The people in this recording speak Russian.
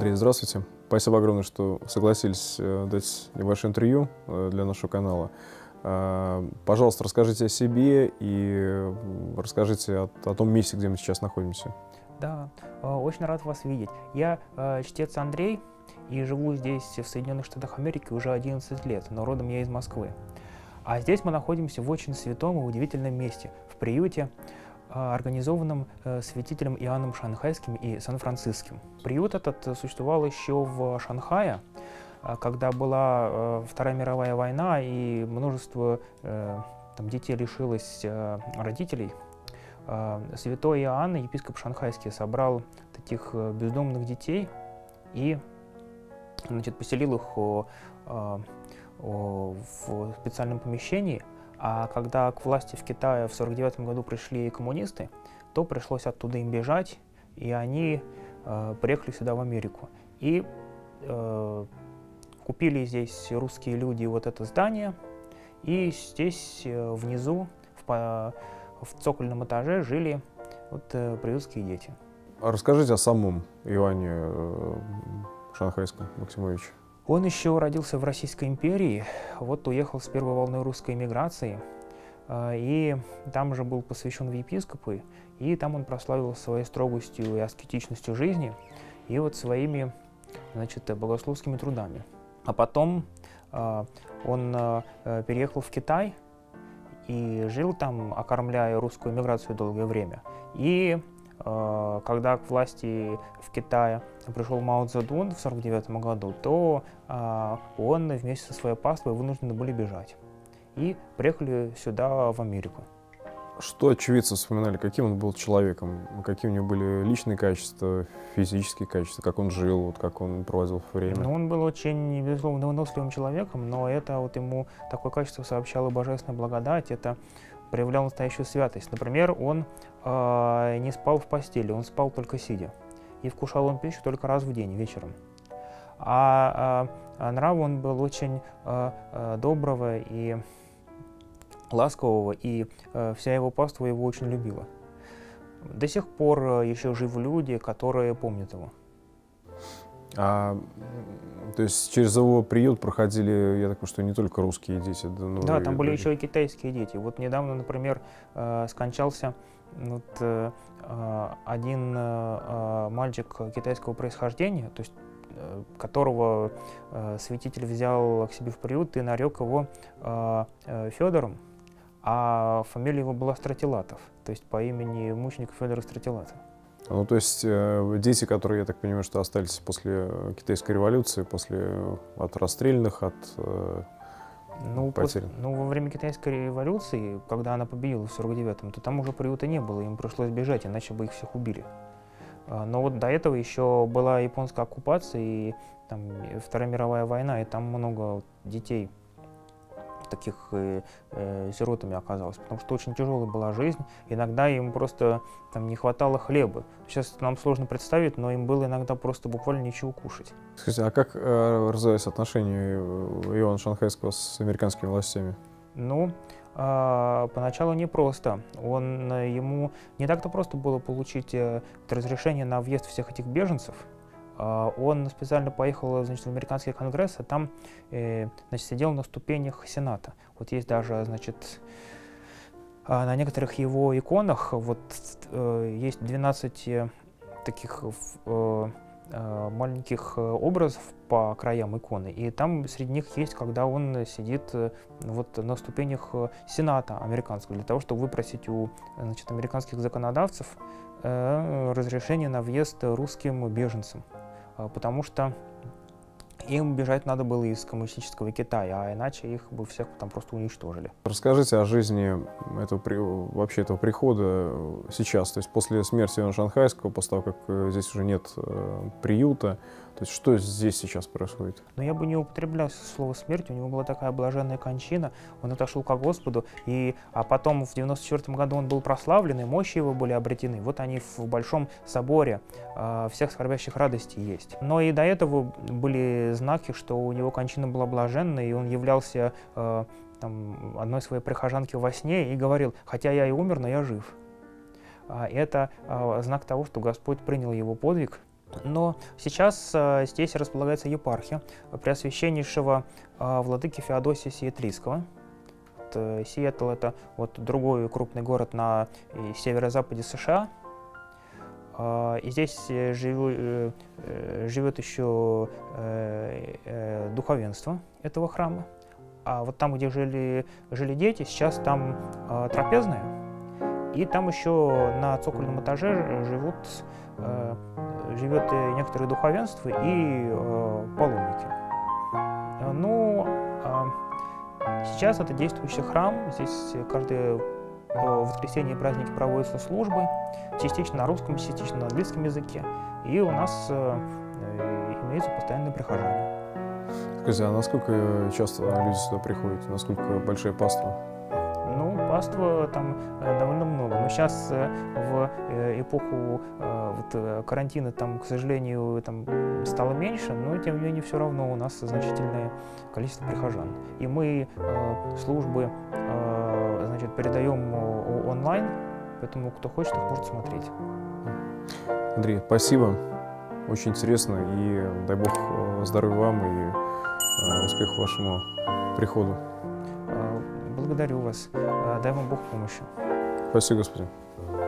Андрей, здравствуйте. Спасибо огромное, что согласились дать небольшое интервью для нашего канала. Пожалуйста, расскажите о себе и расскажите о том месте, где мы сейчас находимся. Да, очень рад вас видеть. Я чтец Андрей и живу здесь, в Соединенных Штатах Америки, уже 11 лет, но родом я из Москвы. А здесь мы находимся в очень святом и удивительном месте, в приюте, организованном святителем Иоанном Шанхайским и Сан-Франциским. Приют этот существовал еще в Шанхае, когда была Вторая мировая война и множество детей лишилось родителей. Святой Иоанн, епископ Шанхайский, собрал таких бездомных детей и поселил их в специальном помещении. А когда к власти в Китае в 1949 году пришли коммунисты, то пришлось оттуда им бежать, и они приехали сюда, в Америку. И купили здесь русские люди вот это здание, и здесь внизу, в цокольном этаже, жили приютские дети. А расскажите о самом Иоанне Шанхайском Максимовиче. Он еще родился в Российской империи, уехал с первой волной русской эмиграции, и там же был посвящен в епископы, и там он прославился своей строгостью и аскетичностью жизни, и своими, богословскими трудами. А потом он переехал в Китай и жил там, окормляя русскую эмиграцию долгое время. И когда к власти в Китае пришел Мао Цзэдун в 1949 году, то он вместе со своей паствой вынуждены были бежать. И приехали сюда, в Америку. Что очевидцы вспоминали? Каким он был человеком? Какие у него были личные качества, физические качества? Как он жил, как он проводил время? Он был очень, безусловно, выносливым человеком, но это ему такое качество сообщала божественная благодать, это проявлял настоящую святость. Например, он не спал в постели, он спал только сидя. И вкушал он пищу только раз в день, вечером. А нрав он был очень доброго и ласкового, и вся его паства его очень любила. До сих пор еще живы люди, которые помнят его. То есть через его приют проходили, я так понимаю, что не только русские дети? Да, там были еще и китайские дети. Недавно, например, скончался один мальчик китайского происхождения, то есть которого святитель взял к себе в приют и нарек его Федором, а фамилия его была Стратилатов, то есть по имени мученика Федора Стратилата. То есть дети, которые, я так понимаю, что остались после китайской революции, от расстрельных, от потерь? Во время китайской революции, когда она победила в 1949-м, то там уже приюта не было, им пришлось бежать, иначе бы их всех убили. Но до этого еще была японская оккупация и Вторая мировая война, и там много детей таких сиротами оказалось, потому что очень тяжелая была жизнь, иногда им просто не хватало хлеба. Сейчас нам сложно представить, но им было иногда просто буквально ничего кушать. Скажите, а как развивались отношения Иоанна Шанхайского с американскими властями? Поначалу непросто. Ему не так-то просто было получить разрешение на въезд всех этих беженцев. Он специально поехал, в американский конгресс, а там сидел на ступенях Сената. Есть даже, на некоторых его иконах есть 12 таких маленьких образов по краям иконы, и там среди них есть, когда он сидит на ступенях Сената американского, для того, чтобы выпросить у американских законодавцев разрешение на въезд русским беженцам, потому что им бежать надо было из коммунистического Китая, а иначе их бы всех там просто уничтожили. Расскажите о жизни этого прихода сейчас, то есть после смерти Иоанна Шанхайского, после того, как здесь уже нет приюта. То есть что здесь сейчас происходит? Я бы не употреблял слово «смерть», у него была такая блаженная кончина, он отошел ко Господу, а потом в 1994 году он был прославлен, и мощи его были обретены. Они в Большом соборе всех скорбящих радостей есть. Но и до этого были знаки, что у него кончина была блаженная, и он являлся одной своей прихожанке во сне и говорил: «Хотя я и умер, но я жив». Это знак того, что Господь принял его подвиг, Но сейчас здесь располагается епархия Преосвященнейшего владыки Феодосия Сиетлийского. Сиэтл — это вот другой крупный город на северо-западе США. И здесь живет еще духовенство этого храма. А вот там, где жили дети, сейчас там трапезная. И там еще на цокольном этаже живет некоторое духовенство и паломники. Ну, сейчас это действующий храм. Здесь каждое воскресенье и праздники проводятся службы, частично на русском, частично на английском языке. И у нас имеются постоянные прихожане. Скажите, а насколько часто люди сюда приходят? Насколько большая паства? Ну, паства там довольно много. Но сейчас в эпоху карантина там, к сожалению, там стало меньше, но тем не менее все равно у нас значительное количество прихожан. И мы службы передаем онлайн, поэтому кто хочет, тот может смотреть. Андрей, спасибо. Очень интересно. И дай Бог здоровья вам и успехов вашему приходу. Благодарю вас. Дай вам Бог помощи. Спасибо, господин.